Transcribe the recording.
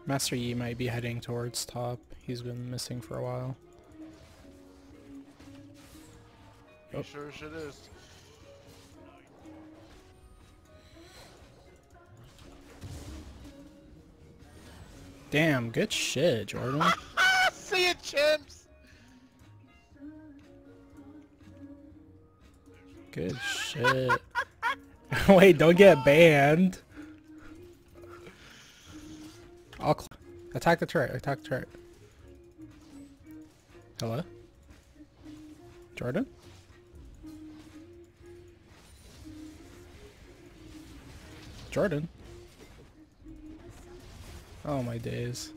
Master Yi might be heading towards top. He's been missing for a while. He sure shit is. Damn, good shit, Jordan. See it, chimps! Good shit. Wait, don't get banned. I'll attack the turret. Attack the turret. Hello? Jordan? Jordan? Oh my days.